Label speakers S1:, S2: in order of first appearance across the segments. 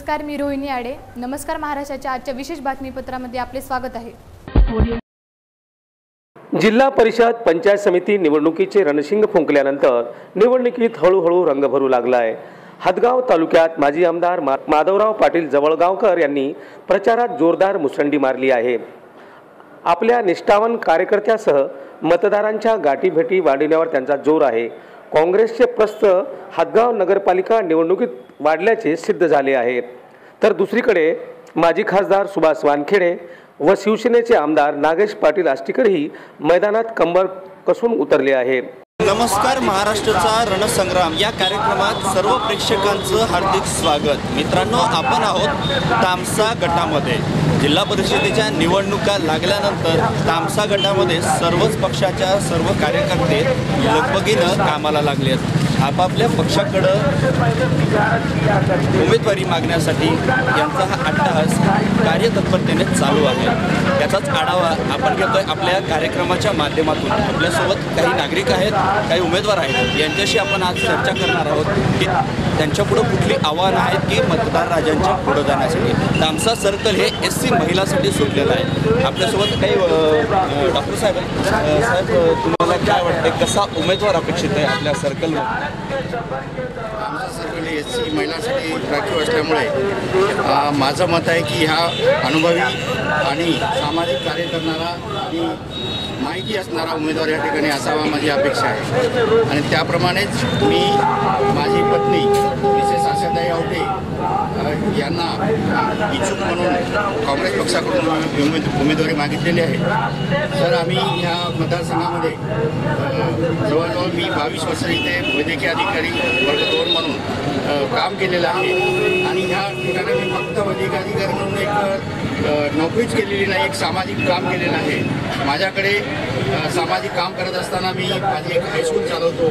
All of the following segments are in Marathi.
S1: नमस्कार, मी रोहिणी आडे। नमस्कार महाराष्ट्राच्या आजच्या विशेष बातमीपत्रामध्ये आपले स्वागत आहे।
S2: जिल्हा परिषद पंचायत समिती निवडणुकीचे रणशिंग फुंकल्यानंतर निवडणुकीत हळूहळू रंग भरू लागला आहे। हदगाव तालुक्यात माजी आमदार माधवराव पाटील जवळगावकर यांनी प्रचारात जोरदार मुसंडी मारली आहे। आपल्या निष्ठावान कार्यकर्त्यासह मतदारांच्या गाठीभेटी वाढविण्यावर त्यांचा जोर आहे। काँग्रेसचे प्रस्थ हदगाव नगरपालिका निवडणुकीत वाढल्याचे सिद्ध झाले आहे। तर दुसरीकडे माजी खासदार सुभाष वानखेडे व शिवसेनेचे आमदार नागेश पाटील आष्टीकरही मैदानात कंबर कसून उतरले आहे।
S3: नमस्कार महाराष्ट्राचा रणसंग्राम या कार्यक्रमात सर्व प्रेक्षकांचं हार्दिक स्वागत। मित्रांनो, आपण आहोत तामसा गटामध्ये। जिल्हा परिषदेच्या निवडणुका लागल्यानंतर तामसा गटामध्ये सर्वच पक्षाच्या सर्व कार्यकर्ते लगबगीनं कामाला लागले आहेत। आपापल्या पक्षाकडे उमेदवारी मागण्यासाठी यांचा हा अट्टहास कार्यतत्परतेने चालू आहे। याचाच आढावा आपण घेतोय आपल्या कार्यक्रमाच्या माध्यमातून। आपल्यासोबत काही नागरिक आहेत, काही उमेदवार आहेत, यांच्याशी आपण आज चर्चा करणार आहोत की त्यांच्यापुढे कुठली आव्हानं आहेत की मतदार राजांच्या पुढे जाण्यासाठी। तामसा सर्कल हे SC महिलांसाठी सुटलेलं आहे। आपल्यासोबत काही डॉक्टर साहेब तुम्हाला काय वाटते, कसा उमेदवार अपेक्षित आहे आपल्या सर्कलमध्ये?
S4: आमचा सर्कल SC महिलांसाठी राखीव असल्यामुळे माझं मत आहे की ह्या अनुभवी आणि सामाजिक कार्य करणारा आणि माहिती असणारा उमेदवार या ठिकाणी असावा माझी अपेक्षा आहे। आणि त्याप्रमाणेच मी माझी पत्नी मिसेस आशाताई आवटे यांना इच्छुक म्हणून काँग्रेस पक्षाकडून उमेदवारी मागितलेली आहे। तर आम्ही ह्या मतदारसंघामध्ये जवळजवळ मी 22 वर्ष इथे वैद्यकीय अधिकारी वर्ग 2 म्हणून काम केलेलं आहे। आणि ह्या ठिकाणी मी फक्त वैद्यकीय अधिकारी म्हणून एक नोकरीच केलेली नाही, एक सामाजिक काम केलेलं आहे। माझ्याकडे सामाजिक काम करत असताना मी माझी एक हायस्कूल चालवतो।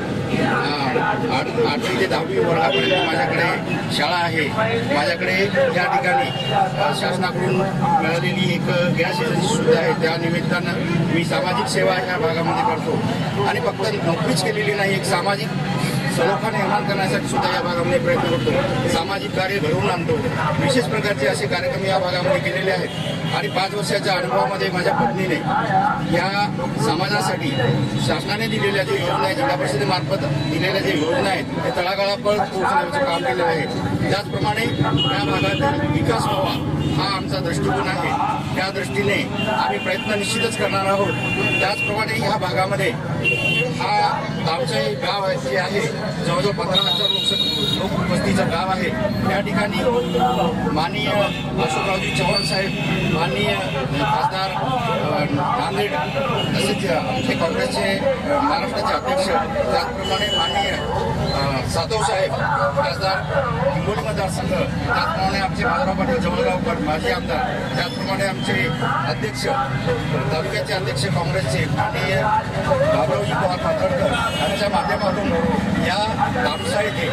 S4: 8वी ते 10वी वर्गापर्यंत माझ्याकडे शाळा आहे। माझ्याकडे या ठिकाणी शासनाकडून मिळालेली एक गॅस एजन्सी सुद्धा आहे। त्या निमित्तानं मी सामाजिक सेवा ह्या भागामध्ये करतो आणि फक्त नोकरीच केलेली नाही, एक सामाजिक सलोखा निर्माण करण्यासाठी सुद्धा या भागामध्ये प्रयत्न करतो। सामाजिक कार्य घडवून आणतो। विशेष प्रकारचे असे कार्यक्रम या भागामध्ये केलेले आहेत। आणि 5 वर्षाच्या अनुभवामध्ये माझ्या पत्नीने या समाजासाठी शासनाने दिलेल्या ज्या योजना आहेत, जिल्हा परिषदेमार्फत दिलेल्या ज्या योजना आहेत, ते तळागाळापर्यंत पोहोचण्याचं काम केलेलं आहे। त्याचप्रमाणे या भागात विकास व्हावा हा आमचा दृष्टिकोन आहे। त्या दृष्टीने आम्ही प्रयत्न निश्चितच करणार आहोत। त्याचप्रमाणे ह्या भागामध्ये हा आमचं एक गाव आहे जे आहे जवळजवळ 15,000 लोकवस्तीचं गाव आहे। त्या ठिकाणी माननीय अशोकरावजी चव्हाण साहेब, माननीय खासदार नांदेड, तसेच आमचे काँग्रेसचे महाराष्ट्राचे अध्यक्ष, त्याचप्रमाणे माननीय सातव साहेब खासदार हिंगोली मतदारसंघ, त्याचप्रमाणे आमचे माधवराव पाटील जवळगावकर माजी आमदार, त्याचप्रमाणे आमचे अध्यक्ष तालुक्याचे अध्यक्ष काँग्रेसचे माननीय बाबुरावजी पवार पातळकर यांच्या माध्यमातून या तामसा येथे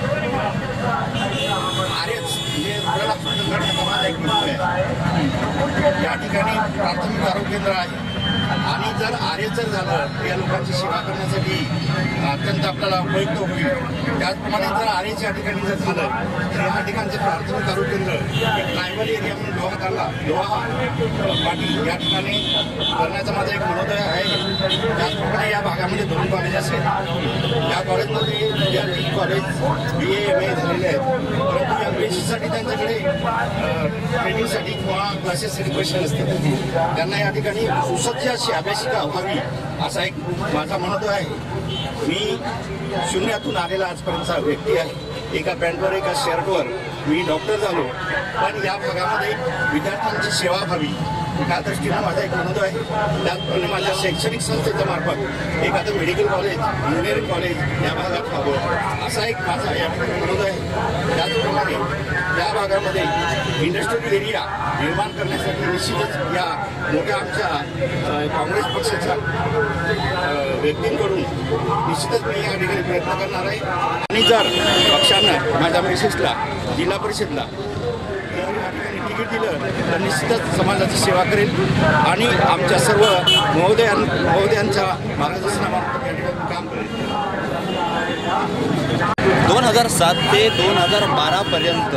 S4: आर्यच हे रुग्णालय एक या ठिकाणी प्राथमिक आरोग्य केंद्र आहे। आणि जर आर्य जर झालं तर या लोकांची सेवा करण्यासाठी अत्यंत आपल्याला उपयुक्त होईल। त्याचप्रमाणे जर आर्यच या ठिकाणी जर झालं तर या ठिकाणचं प्राथमिक आरोग्य केंद्र एक ट्रायबल एरिया म्हणून लोहा पाटी या ठिकाणी करण्याचा माझा एक मनोदय आहे। त्याचप्रमाणे या भागामध्ये 2 कॉलेजेस आहेत। या कॉलेजमध्ये विद्यार्थी कॉलेज BA MA झालेले आहेत, परंतु MPSCसाठी त्यांच्याकडे ट्रेनिंगसाठी किंवा क्लासेससाठी पैसे नसतात। त्यांना या ठिकाणी सुसज्ज अशी अभ्यासिका व्हावी असा एक माझा मनोदय आहे। मी शून्यातून आलेला आजपर्यंतचा व्यक्ती आहे। एका पॅन्टवर एका शर्टवर मी डॉक्टर झालो, पण या भागामध्ये विद्यार्थ्यांची सेवा व्हावी त्या दृष्टीनं माझा एक मनोदय आहे। त्याचप्रमाणे माझ्या शैक्षणिक संस्थेच्या मार्फत एखादं मेडिकल कॉलेज, इंजिनिअरिंग कॉलेज या भागात व्हावं असा एक माझा या ठिकाणी मनोदय आहे। त्याचप्रमाणे या भागामध्ये इंडस्ट्रियल एरिया निर्माण करण्यासाठी निश्चितच या मोठ्या आमच्या काँग्रेस पक्षाच्या व्यक्तींकडून निश्चितच मी या ठिकाणी प्रयत्न करणार आहे। आणि जर पक्षानं माझ्या मिसेसला जिल्हा परिषदला तिकीट दिलं तर निश्चितच समाजाची सेवा करेल आणि आमच्या सर्व महोदयांच्या मार्गदर्शनामार्फत या ठिकाणी काम करेल।
S3: 2007 ते 2012 पर्यंत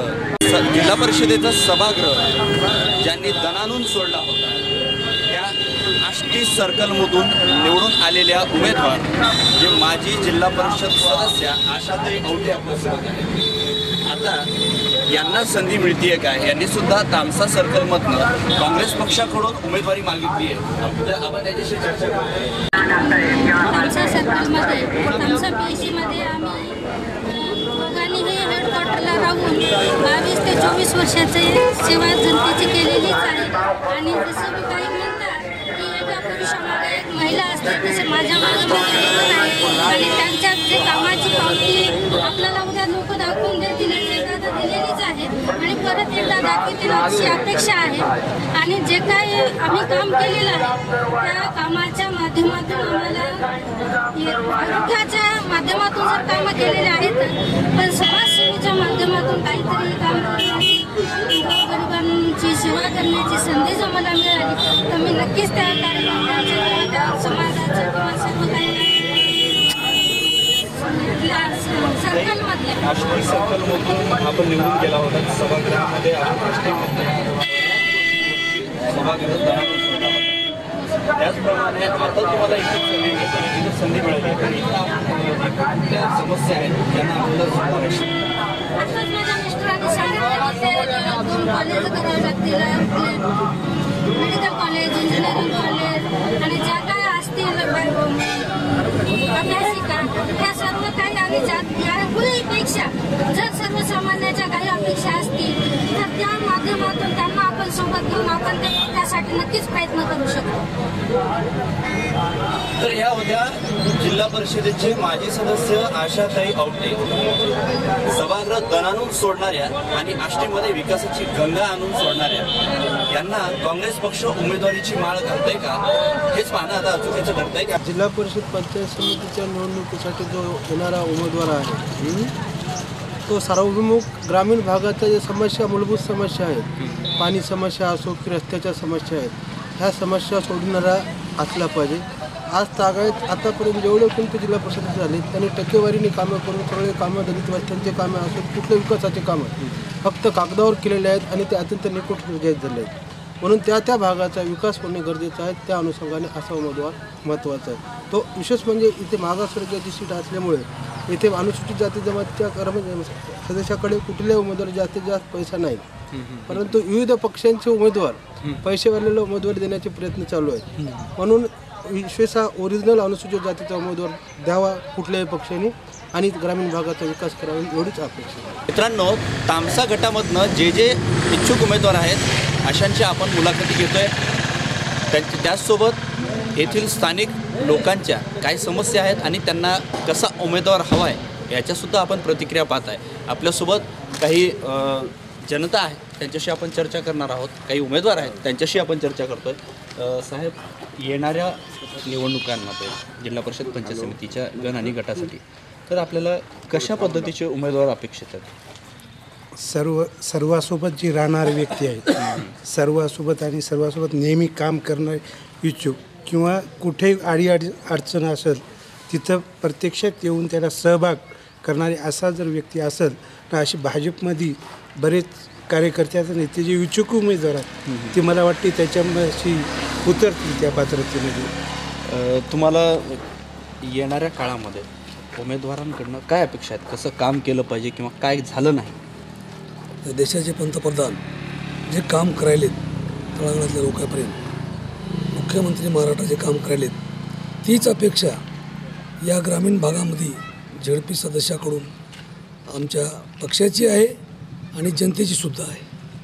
S3: जिल्हा परिषदेचा सभागृह ज्यांनी दणानून सोडला होता त्या आष्टी सर्कलमधून निवडून आलेल्या उमेदवार जे माजी जिल्हा परिषद सदस्य आशाताई औटे आपल्यासोबत आहेत. आता यांना संधी मिळतीये काय? यांनी सुद्धा तामसा सर्कलमधनं काँग्रेस पक्षाकडून उमेदवारी मागितली आहे. आपण त्याच्याशी चर्चा करू.
S5: तामसा सर्कलमध्ये तामसा PSCमध्ये आम्ही दोघांनीही हेडक्वार्टरला राहून 22 ते 24 वर्षाचे सेवा जनतेची केलेलीच आहे. आणि जसं मी काही म्हणतात की एका पुरुषामागे एक महिला असते, तसं माझ्या मागे माझे दोन आहे. आणि त्यांच्या जे कामाची पावती आपल्याला उद्या लोक दाखवून देतील, एकदा दिलेलीच आहे आणि परत एकदा दाखवतील अशी अपेक्षा आहे. आणि जे काही आम्ही काम केलेलं आहे त्या कामाच्या माध्यमातून आम्हाला आरोग्याच्या माध्यमातून जर कामं केलेले आहेत, पण समाजसेवेच्या माध्यमातून काहीतरी काम गरिबांची सेवा करण्याची संधी जर मला मिळाली तर मी नक्कीच त्या कार्यक्रमाच्या किंवा त्या समाजाचं किंवा सर्व काही सर्कलमधल्या
S3: आष्टी सर्कलमधून आपण निवडून गेला होता. सभागृहामध्ये त्याचप्रमाणे आता तुम्हाला इथे संधी मिळाली तरी समस्या आहेत त्यांना आपलं समावेश.
S5: आताच माझ्या मिस्टरांनी सांगितलं की ते 2 कॉलेज करावे लागतील, मेडिकल कॉलेज, इंजिनिअरिंग कॉलेज आणि ज्या काय असतील अभ्यासिका त्या सर्व काही आणि यापेक्षा जर सर्वसामान्याच्या काही अपेक्षा असतील तर त्या माध्यमातून त्यांना आपण सोबत घेऊन आपण त्यासाठी नक्कीच प्रयत्न करू शकतो.
S3: तर ह्या होत्या जिल्हा परिषदेचे माजी सदस्य आशाताई औटे. सभागृह दणानून सोडणाऱ्या आणि आष्टीमध्ये विकासाची गंगा आणून सोडणाऱ्या यांना काँग्रेस पक्ष उमेदवारीची माळ घालतोय का हेच पाहणं आता अचूकीचं ठरतंय का?
S6: जिल्हा परिषद पंचायत समितीच्या निवडणुकीसाठी जो येणारा उमेदवार आहे तो सार्वभौमुख ग्रामीण भागाच्या ज्या समस्या, मूलभूत समस्या आहेत, पाणी समस्या असो की रस्त्याच्या समस्या आहेत, ह्या समस्या सोडणारा असला पाहिजे. आज तागायत आतापर्यंत जेवढे कोणते जिल्हा परिषद झाले त्यांनी टक्केवारीने कामं करून सगळे कामं, दलित वस्त्यांचे कामं असो कुठल्या विकासाचे कामं फक्त कागदावर केलेले आहेत आणि ते अत्यंत निकट जाहीर झाले आहेत. म्हणून त्या भागाचा विकास होणे गरजेचं आहे. त्या अनुषंगाने असा उमेदवार महत्त्वाचा आहे. तो विशेष म्हणजे इथे मागासवर्गीयाची सीट असल्यामुळे इथे अनुसूचित जाती जमातीच्या सदस्याकडे कुठल्याही उमेदवार जास्तीत जास्त पैसा नाही, परंतु विविध पक्षांचे उमेदवार पैसेवालेला उमेदवारी देण्याचे प्रयत्न चालू आहेत. म्हणून विशेषतः ओरिजिनल अनुसूचित जातीचा उमेदवार द्यावा कुठल्याही पक्षाने आणि ग्रामीण भागाचा विकास करावा एवढीच अपेक्षा आहे.
S3: मित्रांनो, तामसा गटामधनं जे इच्छुक उमेदवार आहेत अशांची आपण मुलाखती घेतोय. त्याचसोबत येथील स्थानिक लोकांच्या काय समस्या आहेत आणि त्यांना कसा उमेदवार हवा आहे याच्यासुद्धा आपण प्रतिक्रिया पाहत आहे. आपल्यासोबत काही जनता आहे त्यांच्याशी आपण चर्चा करणार आहोत. काही उमेदवार आहेत त्यांच्याशी आपण चर्चा करतोय. साहेब, येणाऱ्या निवडणुकांमध्ये जिल्हा परिषद पंचायत समितीच्या गण आणि गटासाठी तर आपल्याला कशा पद्धतीचे उमेदवार अपेक्षित आहेत?
S7: सर्वासोबत जी राहणारी व्यक्ती आहे, सर्वासोबत नेहमी काम करणारे इच्छुक किंवा कुठेही अडचण असेल तिथं प्रत्यक्षात येऊन त्याला सहभाग करणारे असा जर व्यक्ती असेल तर अशी भाजपमध्ये बरेच कार्यकर्त्याचे नेते जे इच्छुक उमेदवार आहेत ते मला वाटते त्याच्याशी उतरतील त्या पात्रतेमध्ये.
S3: तुम्हाला येणाऱ्या काळामध्ये उमेदवारांकडनं काय अपेक्षा आहेत? कसं काम केलं पाहिजे किंवा काय झालं नाही?
S8: देशाचे पंतप्रधान जे काम करायलेत तळागाळातल्या लोकांपर्यंत, मुख्यमंत्री महाराष्ट्राचे काम करायलेत, तीच अपेक्षा या ग्रामीण भागामध्ये झेडपी सदस्याकडून आमच्या पक्षाची आहे आणि जनतेची सुद्धा आहे.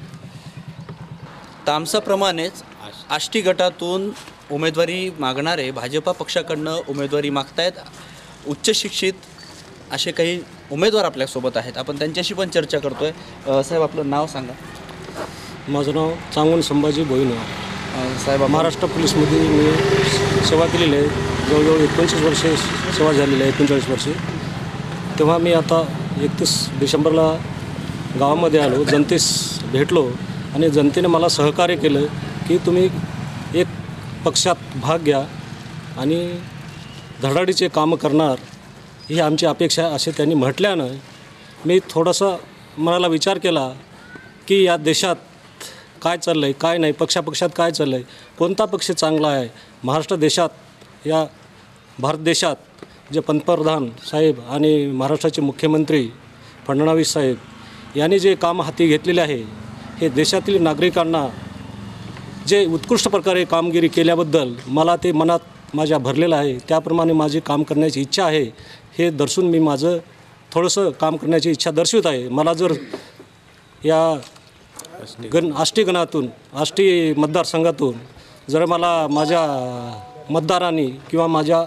S3: तामसाप्रमाणेच आष्टी गटातून उमेदवारी मागणारे भाजपा पक्षाकडनं उमेदवारी मागतायत. उच्च शिक्षित असे काही उमेदवार आपल्यासोबत आहेत. आपण त्यांच्याशी पण चर्चा करतोय. साहेब, आपलं नाव सांगा.
S6: माझं नाव चांगवण संभाजी भोईना.
S3: साहेब,
S6: महाराष्ट्र पोलीसमध्ये मी सेवा केलेली आहे. जवळजवळ 29 वर्षे सेवा झालेली आहे, 39 वर्षे. तेव्हा मी आता 31 डिसेंबरला गावामध्ये आलो, जनतेस भेटलो आणि जनतेने मला सहकार्य केलं की तुम्ही एक पक्षात भाग घ्या आणि धडाडीचे कामं करणार ही आमची अपेक्षा, असे त्यांनी म्हटल्यानं मी थोडासा मनाला विचार केला
S9: की या देशात काय चाललं आहे, काय नाही, पक्षापक्षात काय चाललं आहे, कोणता पक्ष चांगला आहे. महाराष्ट्र देशात, या भारत देशात जे पंतप्रधान साहेब आणि महाराष्ट्राचे मुख्यमंत्री फडणवीस साहेब यांनी जे काम हाती घेतलेले आहे, हे देशातील नागरिकांना जे उत्कृष्ट प्रकारे कामगिरी केल्याबद्दल मला ते मनात माझ्या भरलेलं आहे. त्याप्रमाणे माझी काम करण्याची इच्छा आहे. हे दर्शून मी माझं थोडंसं काम करण्याची इच्छा दर्शवत आहे. मला जर या आष्टी गणातून, आष्टी मतदारसंघातून जर मला माझ्या मतदारांनी किंवा माझ्या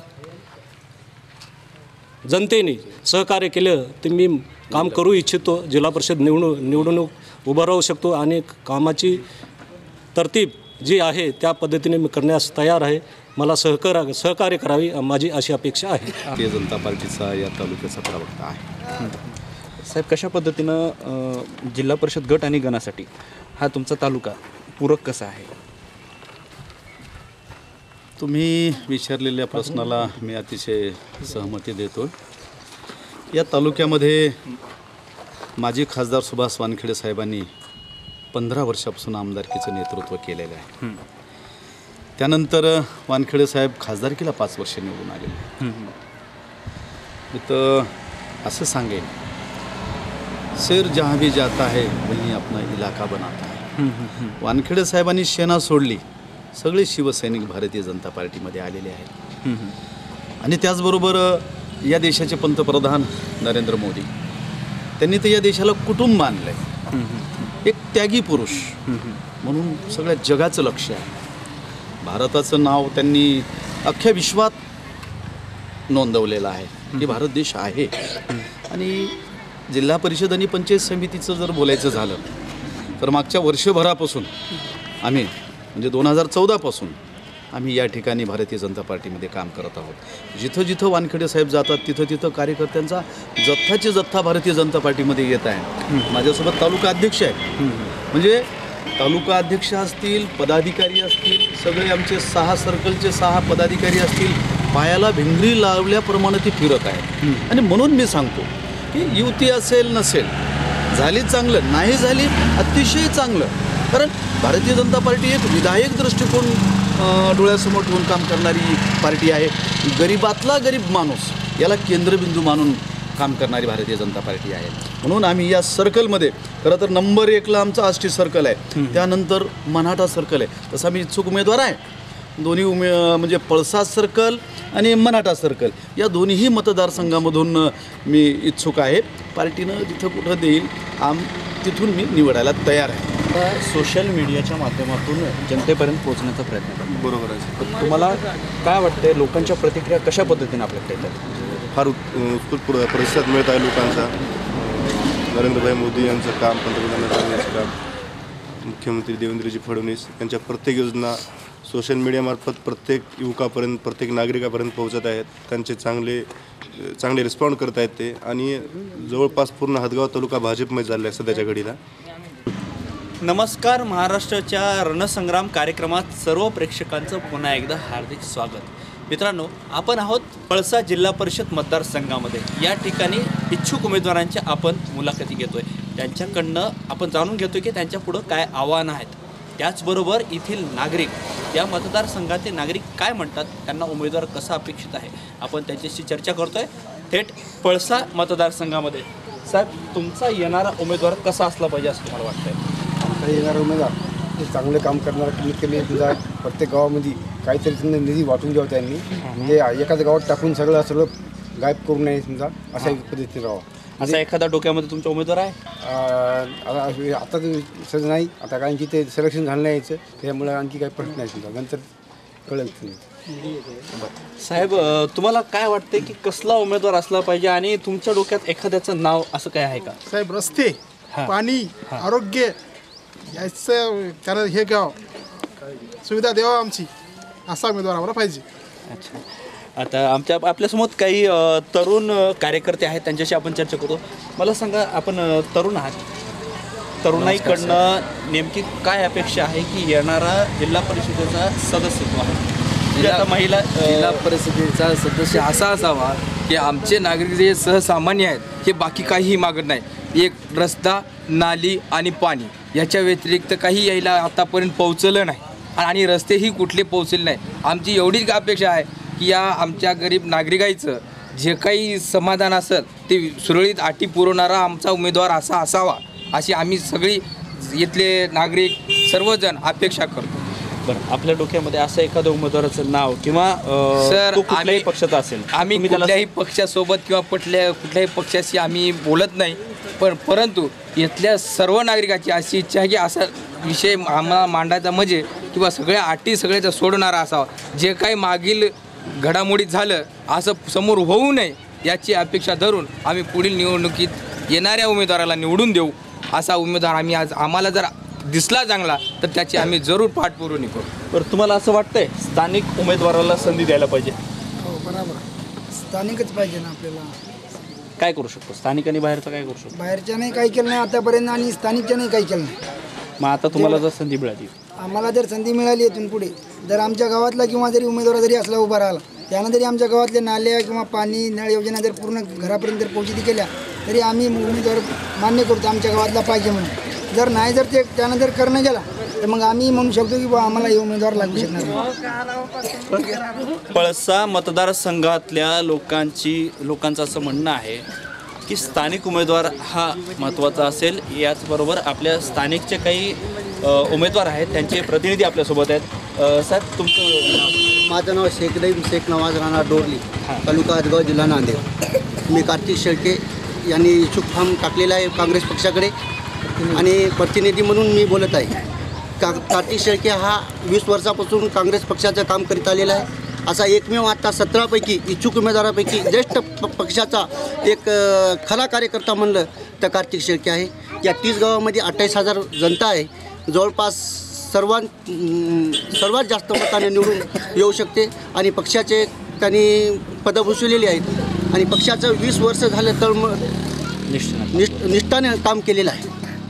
S9: जनतेने सहकार्य केलं तर मी काम करू इच्छितो. जिल्हा परिषद निवडणूक उभं राहू शकतो आणि कामाची तरतीब जी आहे त्या पद्धतीने मी करण्यास तयार आहे. मला सहकार्य करावी माझी अशी अपेक्षा आहे.
S10: भारतीय जनता पार्टीचा या तालुक्याचा प्रवक्ता आहे.
S3: साहेब, कशा पद्धतीनं जिल्हा परिषद गट आणि गणासाठी हा तुमचा तालुका पूरक कसा आहे?
S10: तुम्ही विचारलेल्या प्रश्नाला मी अतिशय सहमती देतो. या तालुक्यामध्ये माजी खासदार सुभाष वानखेडे साहेबांनी 15 वर्षापासून आमदारकीचं नेतृत्व केलेलं आहे. त्यानंतर वानखेडे साहेब खासदारकीला 5 वर्ष निवडून आलेले. मी तर असं सांगेन, शेर जहाँ भी जाता है वहीं अपना इलाका बनाता है. वानखेडे साहेबांनी सेना सोडली, सगळे शिवसैनिक भारतीय जनता पार्टीमध्ये आलेले आहेत. आणि त्याचबरोबर या देशाचे पंतप्रधान नरेंद्र मोदी, त्यांनी तर या देशाला कुटुंब मानलं आहे. एक त्यागी पुरुष म्हणून सगळ्या जगाचं लक्ष आहे. भारताचं नाव त्यांनी अख्ख्या विश्वात नोंदवलेलं आहे की भारत देश आहे. आणि जिल्हा परिषद आणि पंचायत समितीचं जर बोलायचं झालं तर मागच्या वर्षभरापासून आम्ही म्हणजे 2014 पासून आम्ही या ठिकाणी भारतीय जनता पार्टीमध्ये काम करत आहोत. जिथं जिथं वानखेडे साहेब जातात तिथं तिथं कार्यकर्त्यांचा जथ्थाचे जथ्था भारतीय जनता पार्टीमध्ये येत आहे. माझ्यासोबत तालुका अध्यक्ष आहेत. म्हणजे तालुका अध्यक्ष असतील, पदाधिकारी असतील, सगळे आमचे 6 सर्कलचे 6 पदाधिकारी असतील, पायाला भिंगरी लावल्याप्रमाणे ती फिरत आहे. आणि म्हणून मी सांगतो की युती असेल नसेल, झाली चांगलं, नाही झाली अतिशय चांगलं. कारण भारतीय जनता पार्टी एक विधायक दृष्टिकोन डोळ्यासमोर ठेवून काम करणारी पार्टी आहे. गरीबातला गरीब माणूस याला केंद्रबिंदू मानून काम करणारी भारतीय जनता पार्टी आहे. म्हणून आम्ही या सर्कलमध्ये खरं तर नंबर 1ला आमचा आष्टी सर्कल आहे, त्यानंतर मनाठा सर्कल आहे. तसा मी इच्छुक उमेदवार आहे. दोन्ही म्हणजे पळसा सर्कल आणि मनाठा सर्कल या दोन्ही मतदारसंघामधून मी इच्छुक आहे. पार्टीनं जिथं कुठं देईल तिथून मी निवडायला तयार आहे.
S3: सोशल मीडियाच्या माध्यमातून जनतेपर्यंत पोहोचण्याचा प्रयत्न करतो.
S10: बरोबर आहे.
S3: तुम्हाला काय वाटतंय, लोकांच्या प्रतिक्रिया कशा पद्धतीने आपल्याकडे येतात?
S11: फार उत्स्फूर्त प्रतिसाद मिळत आहे लोकांचा. नरेंद्रभाई मोदी यांचं काम, पंतप्रधान नरेंद्र काम, मुख्यमंत्री देवेंद्रजी फडणवीस यांच्या प्रत्येक योजना सोशल मीडियामार्फत प्रत्येक युवकापर्यंत, प्रत्येक नागरिकापर्यंत पोहोचत आहेत. त्यांचे चांगले रिस्पॉन्ड करत आहेत ते. आणि जवळपास पूर्ण हदगाव तालुका भाजपमय झाला आहे सध्याच्या घडीला.
S3: नमस्कार, महाराष्ट्राच्या रणसंग्राम कार्यक्रमात सर्व प्रेक्षकांचं पुन्हा एकदा हार्दिक स्वागत. मित्रांनो, आपण आहोत पळसा जिल्हा परिषद मतदारसंघामध्ये. या ठिकाणी इच्छुक उमेदवारांच्या आपण मुलाखती घेतोय. त्यांच्याकडनं आपण जाणून घेतोय की त्यांच्या पुढं काय आव्हानं आहेत. त्याचबरोबर येथील नागरिक, या मतदारसंघातील नागरिक काय म्हणतात, त्यांना उमेदवार कसा अपेक्षित आहे, आपण त्यांच्याशी चर्चा करतोय थेट पळसा मतदारसंघामध्ये. साहेब, तुमचा येणारा उमेदवार कसा असला पाहिजे असं तुम्हाला वाटतंय?
S12: आमचा येणारा उमेदवार ते चांगलं काम करणार, कमीत कमी तुझा प्रत्येक गावामध्ये काहीतरी त्यांना निधी वाटून द्यावा. त्यांनी ते एकाच गावात टाकून सगळं गायब करू नये समजा, अशा पद्धतीने राहावं.
S3: असा एखादा डोक्यामध्ये तुमचा उमेदवार आहे?
S12: आता सध्या नाही, आता कारण की ते सिलेक्शन झालं नाही यायचं, त्यामुळे आणखी काही प्रश्न नाही समजा, नंतर कळेल.
S3: साहेब, तुम्हाला काय वाटते की कसला उमेदवार असला पाहिजे आणि तुमच्या डोक्यात एखाद्याचं नाव असं काय आहे का?
S13: साहेब, रस्ते, पाणी, आरोग्य याचं त्याला हे गाव सुविधा द्यावा आमची, असा उमेदवार आम्हाला पाहिजे.
S3: अच्छा, आता आपल्यासमोर काही तरुण कार्यकर्ते आहेत, त्यांच्याशी आपण चर्चा करू. मला सांगा, आपण तरुण आहात, तरुणाईकडनं नेमकी काय अपेक्षा आहे की येणारा जिल्हा परिषदेचा सदस्यत्व आहे, म्हणजे आता महिला
S14: जिल्हा परिषदेचा सदस्य असा असावा की आमचे नागरिक जे सहसामान्य आहेत हे बाकी काहीही मागत नाही. एक रस्ता, नाली आणि पाणी याच्या व्यतिरिक्त काही यायला आतापर्यंत पोहोचलं नाही आणि रस्तेही कुठले पोहोचले नाही. आमची एवढीच अपेक्षा आहे की या आमच्या गरीब नागरिकाचं जे काही समाधान असेल ते सुरळीत अटी पुरवणारा आमचा उमेदवार असा असावा अशी आम्ही सगळी इथले नागरिक सर्वजण अपेक्षा करतो.
S3: बरं, आपल्या डोक्यामध्ये असं एखादं उमेदवाराचं नाव किंवा
S14: सर,
S3: तो कुठल्याही पक्षाचा असेल,
S14: आम्ही कुठल्याही पक्षासोबत किंवा कुठल्याही पक्षाशी आम्ही बोलत नाही, परंतु इथल्या सर्व नागरिकाची अशी इच्छा आहे की असा विषय आम्हाला मांडायचा म्हणजे किंवा सगळ्या अटी सगळ्याचा सोडणारा असावा. जे काही मागील घडामोडीत झालं असं समोर होऊ नये याची अपेक्षा धरून आम्ही पुढील निवडणुकीत येणाऱ्या उमेदवाराला निवडून देऊ. असा उमेदवार आम्ही आज आम्हाला जर दिसला चांगला तर त्याची आम्ही जरूर पाठपुरवणी करू.
S3: बरं, तुम्हाला असं वाटतंय स्थानिक उमेदवाराला संधी द्यायला पाहिजे?
S15: हो, बरोबर. स्थानिकच पाहिजे ना आपल्याला.
S3: काय करू शकतो स्थानिक आणि बाहेरचं काय करू शकतो?
S15: बाहेरच्याने काही केलं नाही आतापर्यंत आणि स्थानिकच्याने काही केलं नाही.
S3: मग आता तुम्हाला जर संधी मिळाली,
S15: आम्हाला जर संधी मिळाली इथून पुढे, जर आमच्या गावातला किंवा जरी उमेदवार जरी असला उभा राहिला, त्यानं जरी आमच्या गावातल्या नाल्या किंवा पाणी नळ योजना जर पूर्ण घरापर्यंत जर पोहोचती केल्या तरी आम्ही उमेदवार मान्य करतो आमच्या गावातला पाहिजे म्हणून. जर नाही जर ते त्यानं जर करणं गेला तर मग आम्ही म्हणू शकतो की आम्हाला हे उमेदवार लागू शकणार नाही.
S3: पळसा मतदारसंघातल्या लोकांचं असं म्हणणं आहे की स्थानिक उमेदवार हा महत्त्वाचा असेल. याचबरोबर आपल्या स्थानिकचे काही उमेदवार आहेत, त्यांचे प्रतिनिधी आपल्यासोबत आहेत. साहेब, तुमचं?
S16: माझं नाव शेख रहीम शेख नवाज राणा डोरली, तालुका हदगाव, जिल्हा नांदेड. मी कार्तिक शेळके यांनी इच्छुक फॉर्म टाकलेला आहे काँग्रेस पक्षाकडे आणि प्रतिनिधी म्हणून मी बोलत आहे. कार्तिक शेळके हा 20 वर्षापासून काँग्रेस पक्षाचं काम करीत आलेला आहे. असा एकमेव आता 17पैकी इच्छुक उमेदवारापैकी ज्येष्ठ पक्षाचा एक खरा कार्यकर्ता म्हणलं तर कार्तिक शेळके आहे. या 30 गावामध्ये 28,000 जनता आहे. जवळपास सर्वात जास्त मताने निवडून येऊ शकते आणि पक्षाचे त्यांनी पदं भूषवलेली आहेत आणि पक्षाचं 20 वर्ष झालं तर निष्ठाने काम केलेलं आहे.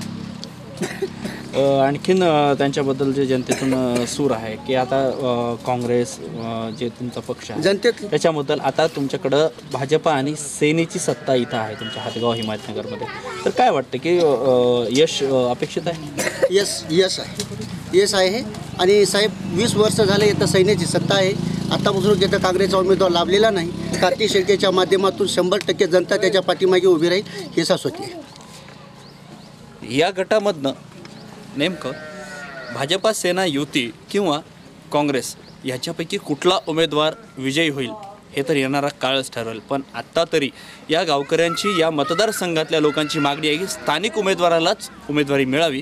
S3: आणखीन त्यांच्याबद्दल जे जनतेतून सूर आहे की आता काँग्रेस जे तुमचा पक्ष आहे त्याच्याबद्दल आता तुमच्याकडं भाजपा आणि सेनेची सत्ता इथं आहे तुमच्या हदगाव हिमायतनगरमध्ये, तर काय वाटतं की यश अपेक्षित आहे?
S16: यश आहे आणि साहेब 20 वर्ष झाले इथं सैन्याची सत्ता आहे. आतापासून तिथं काँग्रेसचा उमेदवार लाभलेला नाही. कार्तिक शेळकेच्या माध्यमातून 100% जनता त्याच्या पाठीमागे उभी राहील हे शाश्वती आहे.
S3: या गटामधनं नेमकं भाजपा सेना युती किंवा काँग्रेस ह्याच्यापैकी कुठला उमेदवार विजयी होईल हे तर येणारा काळच ठरवेल. पण आत्ता तरी या गावकऱ्यांची, या मतदारसंघातल्या लोकांची मागणी आहे की स्थानिक उमेदवारालाच उमेदवारी मिळावी.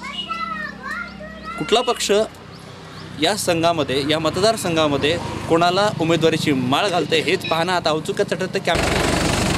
S3: कुठला पक्ष या संघामध्ये, या मतदारसंघामध्ये कोणाला उमेदवारीची माळ घालते हेच पाहणं आता औत्सुक्याचं ठरतं. की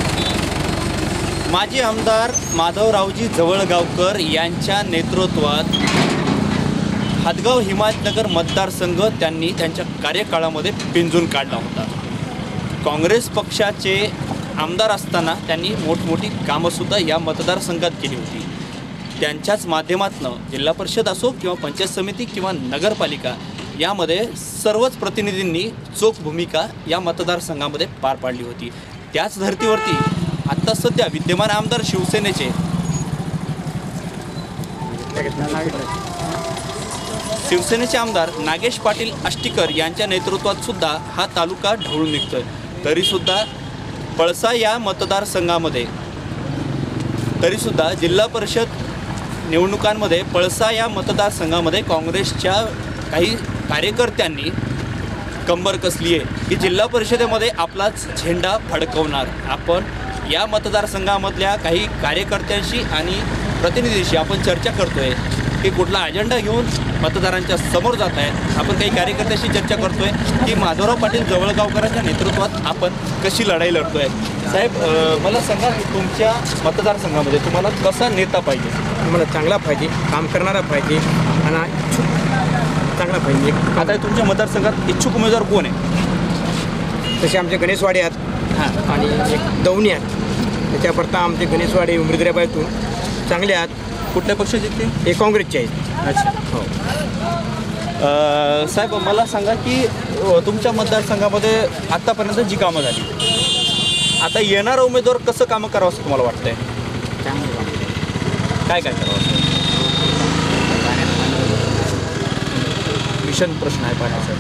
S3: माजी आमदार माधवरावजी जवळगावकर यांच्या नेतृत्वात हदगाव हिमायतनगर मतदारसंघ त्यांनी त्यांच्या कार्यकाळामध्ये पिंजून काढला होता. काँग्रेस पक्षाचे आमदार असताना त्यांनी मोठमोठी कामंसुद्धा या मतदारसंघात केली होती. त्यांच्याच माध्यमातून जिल्हा परिषद असो किंवा पंचायत समिती किंवा नगरपालिका यामध्ये सर्वच प्रतिनिधींनी चोख भूमिका या मतदारसंघामध्ये पार पाडली होती. त्याच धर्तीवरती आत्ता सध्या विद्यमान आमदार शिवसेनेचे आमदार नागेश पाटील आष्टीकर यांच्या नेतृत्वात सुद्धा हा तालुका ढवळून निघतोय. तरीसुद्धा पळसा या मतदारसंघामध्ये, तरीसुद्धा जिल्हा परिषद निवडणुकांमध्ये पळसा या मतदारसंघामध्ये काँग्रेसच्या काही कार्यकर्त्यांनी कंबर कसली आहे की जिल्हा परिषदेमध्ये आपलाच झेंडा फडकवणार. आपण या मतदारसंघामधल्या काही कार्यकर्त्यांशी आणि प्रतिनिधींशी आपण चर्चा करतोय की कुठला अजेंडा घेऊन मतदारांच्या समोर जात आहेत. आपण काही कार्यकर्त्यांशी चर्चा करतोय की माधवराव पाटील जवळगावकरांच्या नेतृत्वात आपण कशी लढाई लढतोय. साहेब, मला सांगा की तुमच्या मतदारसंघामध्ये तुम्हाला कसा नेता पाहिजे?
S17: तुम्हाला चांगला पाहिजे, काम करणारा पाहिजे आणि इच्छुक चांगला पाहिजे.
S3: आता तुमच्या मतदारसंघात इच्छुक उमेदवार कोण आहे?
S17: तसे आमचे गणेशवाडी आहेत आणि एक दौनी आहेत. त्याच्याकरता आमचे गणेशवाडी उमरदऱ्याबाईतून चांगले आहेत.
S3: कुठल्या पक्षाचे ते?
S17: हे काँग्रेसचे आहेत.
S3: अच्छा, हो. साहेब, मला सांगा की तुमच्या मतदारसंघामध्ये आत्तापर्यंत जी कामं झाली, आता येणारा उमेदवार कसं कामं करावं असं तुम्हाला वाटतंय? काय करावं? भीषण प्रश्न आहे पाण्याचा.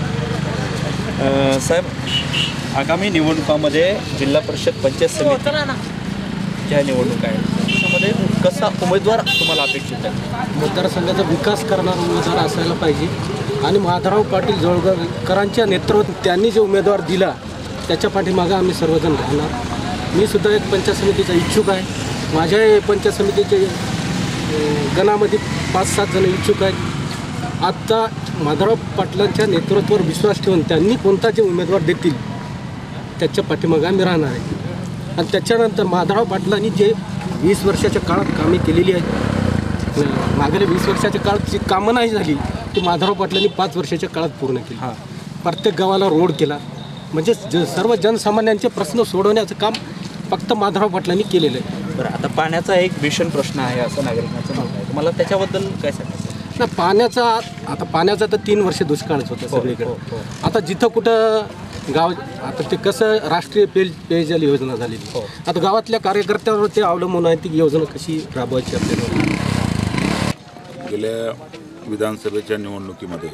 S3: साहेब, आगामी निवडणुकामध्ये जिल्हा परिषद पंचायत समिती ज्या निवडणुका आहेत त्याच्यामध्ये कसा उमेदवार तुम्हाला अपेक्षित आहे?
S6: मतदारसंघाचा विकास करणारा उमेदवार असायला पाहिजे आणि माधवराव पाटील जळगावकरांच्या नेतृत्वात त्यांनी जे उमेदवार दिला त्याच्या पाठीमागं आम्ही सर्वजण राहणार. मी सुद्धा एक पंचायत समितीचा इच्छुक आहे. माझ्या पंचायत समितीचे गणामध्ये 5-7 जण इच्छुक आहेत. आत्ता माधवराव पाटलांच्या नेतृत्वावर विश्वास ठेवून त्यांनी कोणता जे उमेदवार देतील त्याच्या पाठीमागं आम्ही राहणार आहे. आणि त्याच्यानंतर माधवराव पाटलांनी जे 20 वर्षाच्या काळात कामे केलेली आहेत, मागील 20 वर्षाच्या काळात जी कामं नाही झाली ती माधवराव पाटलांनी 5 वर्षाच्या काळात पूर्ण केली. प्रत्येक गावाला रोड केला. म्हणजे सर्व जनसामान्यांचे प्रश्न सोडवण्याचं काम फक्त माधवराव पाटलांनी केलेलं आहे.
S3: बरं, आता पाण्याचा एक भीषण प्रश्न आहे असं नागरिकांचं म्हणणं आहे. तुम्हाला त्याच्याबद्दल काय सांगायचं?
S6: ना पाण्याचा तर 3 वर्ष दुष्काळच होतं सगळीकडे. आता जिथं कुठं गाव, आता ते कसं राष्ट्रीय पेयजल योजना झालेली, आता गावातल्या कार्यकर्त्यांवर ते अवलंबून आहे ती योजना कशी राबवायची आपल्याला.
S18: गेल्या विधानसभेच्या निवडणुकीमध्ये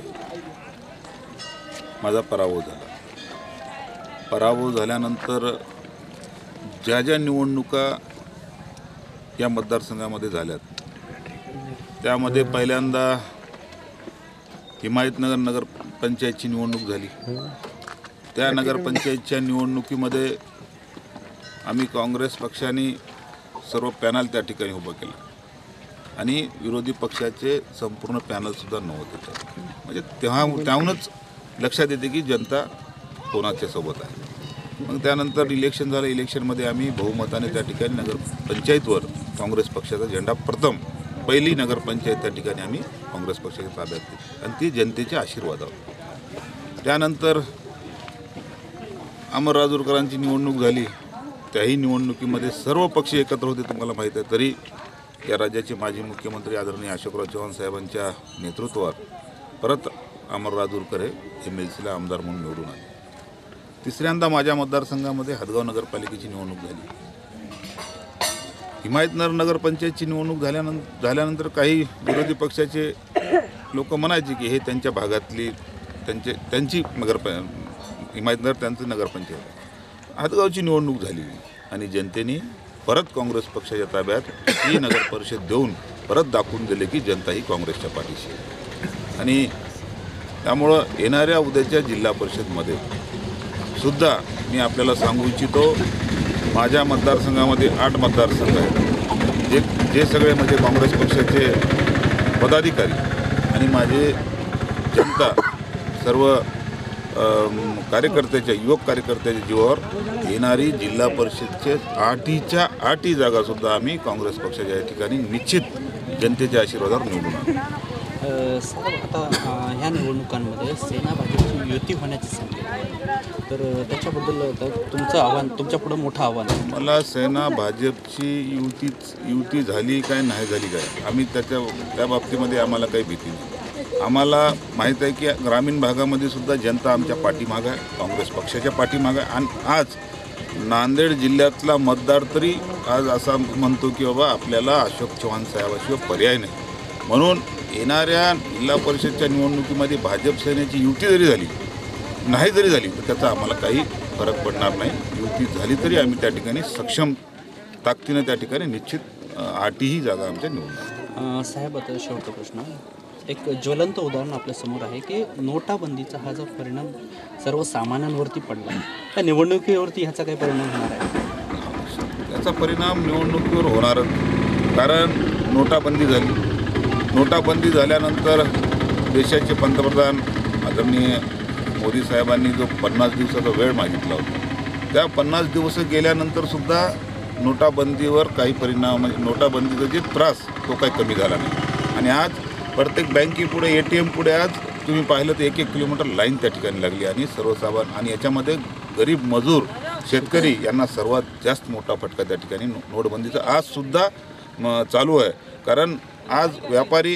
S18: माझा पराभव झाला. पराभव झाल्यानंतर ज्या ज्या निवडणुका या मतदारसंघामध्ये झाल्यात त्यामध्ये पहिल्यांदा हिमायतनगर नगरपंचायतची निवडणूक झाली. त्या नगरपंचायतच्या निवडणुकीमध्ये आम्ही काँग्रेस पक्षाने सर्व पॅनल त्या ठिकाणी उभं केलं आणि विरोधी पक्षाचे संपूर्ण पॅनलसुद्धा नव्हते. म्हणजे त्याहूनच लक्षात येते की जनता कोणाच्या सोबत आहे. मग त्यानंतर इलेक्शन झालं. इलेक्शनमध्ये आम्ही बहुमताने त्या ठिकाणी नगरपंचायतवर काँग्रेस पक्षाचा झेंडा पहिली नगरपंचायत त्या ठिकाणी आम्ही काँग्रेस पक्षाच्या ताब्यात घेतली आणि ती जनतेच्या आशीर्वादावर. त्यानंतर अमर राजूरकरांची निवडणूक झाली. त्याही निवडणुकीमध्ये सर्व पक्ष एकत्र होते तुम्हाला माहीत आहे. तरी या राज्याचे माजी मुख्यमंत्री आदरणीय अशोकराव चव्हाण साहेबांच्या नेतृत्वावर परत अमर राजूरकर हे MLCला आमदार म्हणून निवडून आले. तिसऱ्यांदा माझ्या मतदारसंघामध्ये हदगाव नगरपालिकेची निवडणूक झाली. हिमायतनगर नगरपंचायतची निवडणूक झाल्यानंतर काही विरोधी पक्षाचे लोक म्हणायचे की हे त्यांच्या भागातली त्यांची हिमायतनगर त्यांचं नगरपंचायत. हदगावची निवडणूक झाली आणि जनतेने परत काँग्रेस पक्षाच्या ताब्यात ही नगर परिषद देऊन परत दाखवून दिले की जनता ही काँग्रेसच्या पाठीशी आहे. आणि त्यामुळं येणाऱ्या उद्याच्या जिल्हा परिषदमध्ये सुद्धा मी आपल्याला सांगू इच्छितो, माझ्या मतदारसंघामध्ये 8 मतदारसंघ आहेत. जे सगळे म्हणजे काँग्रेस पक्षाचे पदाधिकारी आणि माझे जनता सर्व कार्यकर्त्याच्या युवक कार्यकर्त्याच्या जीवावर येणारी जिल्हा परिषदचे 8 जागासुद्धा आम्ही काँग्रेस पक्षाच्या या ठिकाणी निश्चित जनतेच्या आशीर्वादावर निवडून आणू.
S3: आता ह्या निवडणुकांमध्ये सेना भाजपची युती होण्याची संधी आहे, तर त्याच्याबद्दल तुमचं आव्हान, तुमच्यापुढं मोठं आव्हान आहे.
S18: मला सेना भाजपची युती झाली काय नाही झाली काय आम्ही त्या बाबतीमध्ये आम्हाला काही भीती नाही. आम्हाला माहीत आहे की ग्रामीण भागामध्ये सुद्धा जनता आमच्या पाठीमागं आहे, काँग्रेस पक्षाच्या पाठीमागं आहे. आणि आज नांदेड जिल्ह्यातला मतदार तरी आज असा म्हणतो की बाबा आपल्याला अशोक चव्हाण साहेबाशिवाय पर्याय नाही. म्हणून येणाऱ्या जिल्हा परिषदच्या निवडणुकीमध्ये भाजप सेनेची युती जरी झाली नाही जरी झाली तर त्याचा आम्हाला काही फरक पडणार नाही. युती झाली तरी आम्ही त्या ठिकाणी सक्षम ताकदीनं त्या ठिकाणी निश्चित 8ही जागा आमच्या निवडणार.
S3: साहेब, आता शेवटचा प्रश्न, एक ज्वलंत उदाहरण आपल्यासमोर आहे की नोटाबंदीचा हा जो परिणाम सर्वसामान्यांवरती पडला, त्या निवडणुकीवरती ह्याचा काही परिणाम होणार आहे?
S18: त्याचा परिणाम निवडणुकीवर होणारच. कारण नोटाबंदी झाली. नोटाबंदी झाल्यानंतर देशाचे पंतप्रधान आदरणीय मोदी साहेबांनी जो 50 दिवसाचा वेळ मागितला होता, त्या 50 दिवस गेल्यानंतरसुद्धा नोटाबंदीवर काही परिणाम, म्हणजे नोटाबंदीचा जे त्रास तो काही कमी झाला नाही. आणि आज प्रत्येक बँकेपुढे ATM पुढे आज तुम्ही पाहिलं तर 1-1 किलोमीटर लाईन त्या ठिकाणी लागली. आणि सर्वसाधारण आणि याच्यामध्ये गरीब मजूर शेतकरी यांना सर्वात जास्त मोठा फटका त्या ठिकाणी नोटबंदीचा आजसुद्धा चालू आहे. कारण आज व्यापारी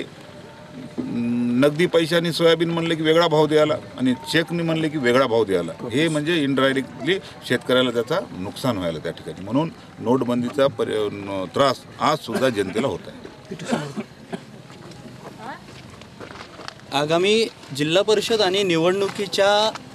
S18: नगदी पैशाने सोयाबीन म्हणले की वेगळा भाव द्यायला आणि चेकने म्हणले की वेगळा भाव द्यायला, हे म्हणजे इनडायरेक्टली शेतकऱ्याला त्याचा नुकसान व्हायला त्या ठिकाणी. म्हणून नोटबंदीचा त्रास आजसुद्धा जनतेला होत आहे.
S3: आगामी जिल्हा परिषद आणि निवडणुकीच्या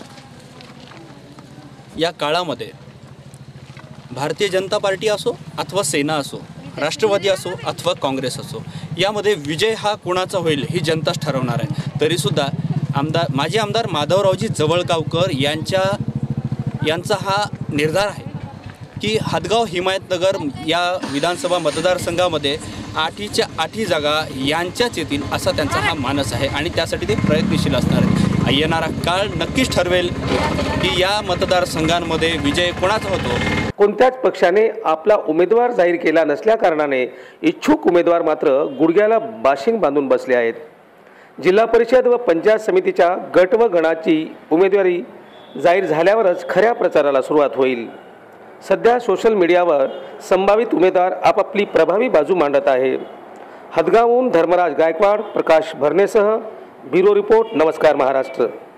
S3: या काळामध्ये भारतीय जनता पार्टी असो अथवा सेना असो, राष्ट्रवादी असो अथवा काँग्रेस असो, यामध्ये विजय हा कोणाचा होईल ही जनताच ठरवणार आहे. तरीसुद्धा माजी आमदार माधवरावजी जवळगावकर यांचा हा निर्धार आहे की हदगाव हिमायतनगर या विधानसभा मतदारसंघामध्ये 8च्या 8 जागा यांच्याच येतील असा त्यांचा हा मानस आहे आणि त्यासाठी ते प्रयत्नशील असणार आहेत. येणारा काळ नक्कीच ठरवेल की या मतदारसंघांमध्ये विजय कोणाचा होतो.
S2: कोणत्याच पक्षाने आपला उमेदवार जाहीर केला नसल्याकारणाने इच्छुक उमेदवार मात्र गुडघ्याला बाशिंग बांधून बसले आहेत. जिल्हा परिषद व पंचायत समितीच्या गट व गणाची उमेदवारी जाहीर झाल्यावरच खऱ्या प्रचाराला सुरुवात होईल. सध्या सोशल मीडियावर संभावित उमेदवार आपापली प्रभावी बाजू मांडत आहे. हदगावहून धर्मराज गायकवाड, प्रकाश भरणेसह ब्युरो रिपोर्ट. नमस्कार महाराष्ट्र.